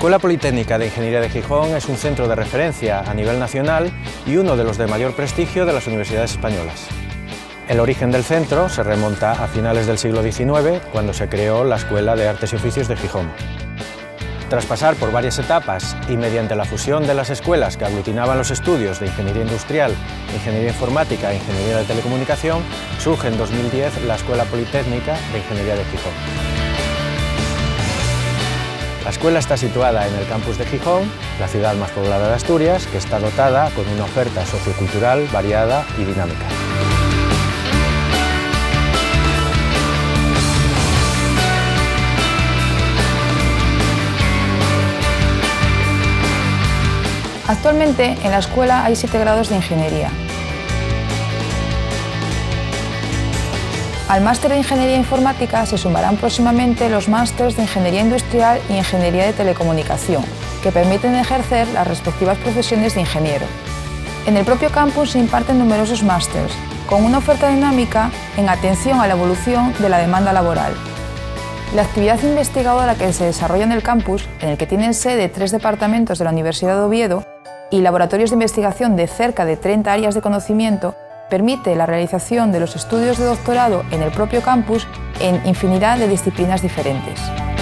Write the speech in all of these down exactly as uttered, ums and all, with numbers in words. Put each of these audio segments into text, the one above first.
Escuela Politécnica de Ingeniería de Gijón es un centro de referencia a nivel nacional y uno de los de mayor prestigio de las universidades españolas. El origen del centro se remonta a finales del siglo diecinueve, cuando se creó la Escuela de Artes y Oficios de Gijón. Tras pasar por varias etapas y mediante la fusión de las escuelas que aglutinaban los estudios de Ingeniería Industrial, Ingeniería Informática e Ingeniería de Telecomunicación, surge en dos mil diez la Escuela Politécnica de Ingeniería de Gijón. La escuela está situada en el campus de Gijón, la ciudad más poblada de Asturias, que está dotada con una oferta sociocultural variada y dinámica. Actualmente en la escuela hay siete grados de ingeniería. Al máster de Ingeniería Informática se sumarán próximamente los másters de Ingeniería Industrial y Ingeniería de Telecomunicación, que permiten ejercer las respectivas profesiones de ingeniero. En el propio campus se imparten numerosos másters, con una oferta dinámica en atención a la evolución de la demanda laboral. La actividad investigadora que se desarrolla en el campus, en el que tienen sede tres departamentos de la Universidad de Oviedo y laboratorios de investigación de cerca de treinta áreas de conocimiento, permite la realización de los estudios de doctorado en el propio campus en infinidad de disciplinas diferentes.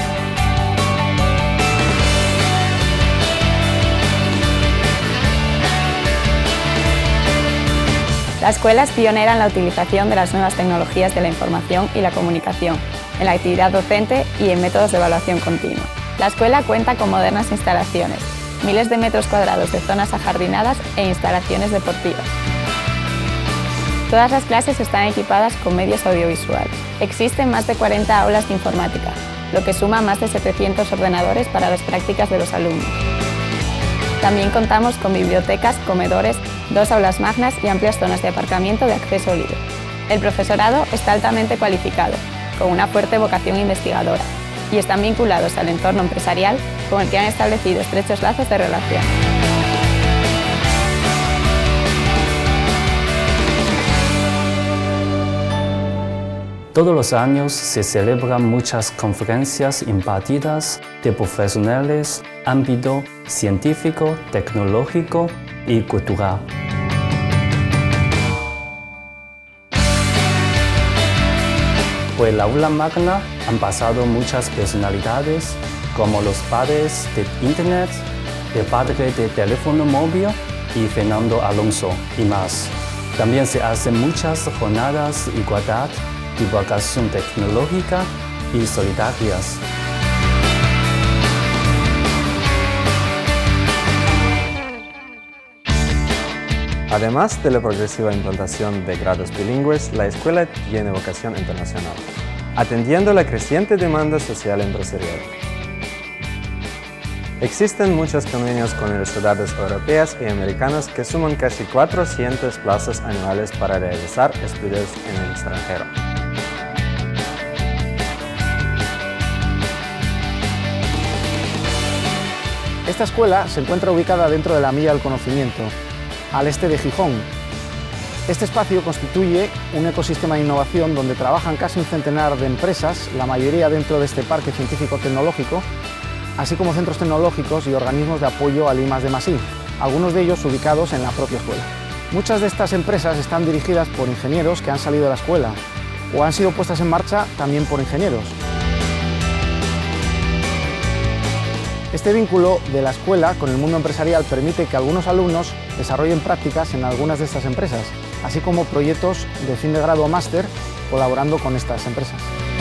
La escuela es pionera en la utilización de las nuevas tecnologías de la información y la comunicación, en la actividad docente y en métodos de evaluación continua. La escuela cuenta con modernas instalaciones, miles de metros cuadrados de zonas ajardinadas e instalaciones deportivas. Todas las clases están equipadas con medios audiovisuales. Existen más de cuarenta aulas de informática, lo que suma más de setecientos ordenadores para las prácticas de los alumnos. También contamos con bibliotecas, comedores, dos aulas magnas y amplias zonas de aparcamiento de acceso libre. El profesorado está altamente cualificado, con una fuerte vocación investigadora, y están vinculados al entorno empresarial con el que han establecido estrechos lazos de relación. Todos los años se celebran muchas conferencias impartidas de profesionales, ámbito científico, tecnológico y cultural. Por el aula magna han pasado muchas personalidades, como los padres de Internet, el padre de teléfono móvil y Fernando Alonso y más. También se hacen muchas jornadas de igualdad, divulgación tecnológica y solidarias. Además de la progresiva implantación de grados bilingües, la escuela tiene vocación internacional, atendiendo la creciente demanda social y empresarial. Existen muchos convenios con universidades europeas y americanas que suman casi cuatrocientas plazas anuales para realizar estudios en el extranjero. Esta escuela se encuentra ubicada dentro de la Milla del Conocimiento, al este de Gijón. Este espacio constituye un ecosistema de innovación donde trabajan casi un centenar de empresas, la mayoría dentro de este parque científico-tecnológico, así como centros tecnológicos y organismos de apoyo al I más D más I, algunos de ellos ubicados en la propia escuela. Muchas de estas empresas están dirigidas por ingenieros que han salido de la escuela o han sido puestas en marcha también por ingenieros. Este vínculo de la escuela con el mundo empresarial permite que algunos alumnos desarrollen prácticas en algunas de estas empresas, así como proyectos de fin de grado o máster colaborando con estas empresas.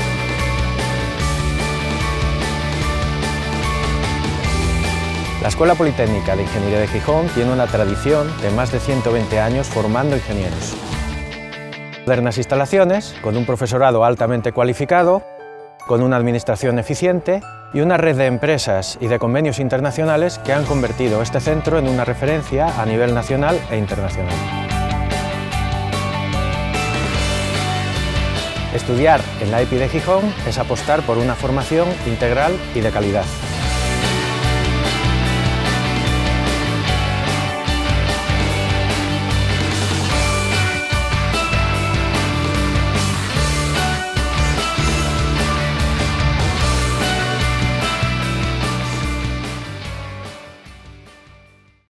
La Escuela Politécnica de Ingeniería de Gijón tiene una tradición de más de ciento veinte años formando ingenieros. Modernas instalaciones, con un profesorado altamente cualificado, con una administración eficiente y una red de empresas y de convenios internacionales que han convertido este centro en una referencia a nivel nacional e internacional. Estudiar en la E P I de Gijón es apostar por una formación integral y de calidad.